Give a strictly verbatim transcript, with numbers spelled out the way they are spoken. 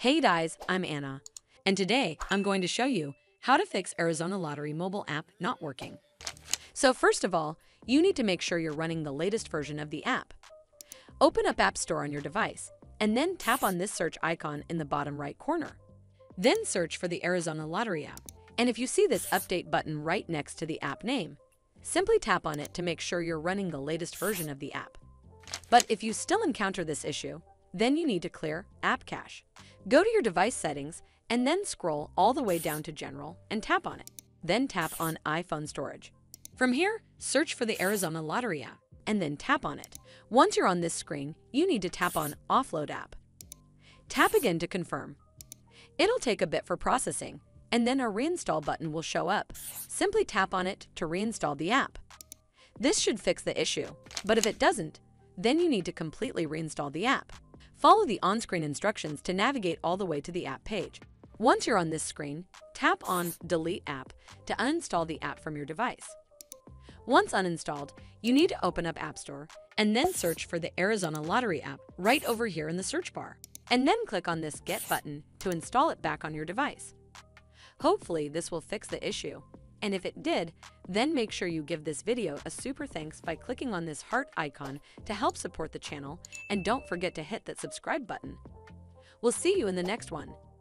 Hey guys, I'm Anna, and today I'm going to show you how to fix Arizona Lottery mobile app not working. So first of all, you need to make sure you're running the latest version of the app. Open up App Store on your device, and then tap on this search icon in the bottom right corner. Then search for the Arizona Lottery app, and if you see this update button right next to the app name, simply tap on it to make sure you're running the latest version of the app. But if you still encounter this issue, then you need to clear App Cache. Go to your device settings and then scroll all the way down to General and tap on it. Then tap on iPhone Storage. From here, search for the Arizona Lottery app and then tap on it. Once you're on this screen, you need to tap on Offload App. Tap again to confirm. It'll take a bit for processing, and then a Reinstall button will show up. Simply tap on it to reinstall the app. This should fix the issue, but if it doesn't, then you need to completely reinstall the app. Follow the on-screen instructions to navigate all the way to the app page. Once you're on this screen, tap on Delete App to uninstall the app from your device. Once uninstalled, you need to open up App Store and then search for the Arizona Lottery app right over here in the search bar, and then click on this Get button to install it back on your device. Hopefully this will fix the issue, and if it did, then make sure you give this video a super thanks by clicking on this heart icon to help support the channel, and don't forget to hit that subscribe button. We'll see you in the next one.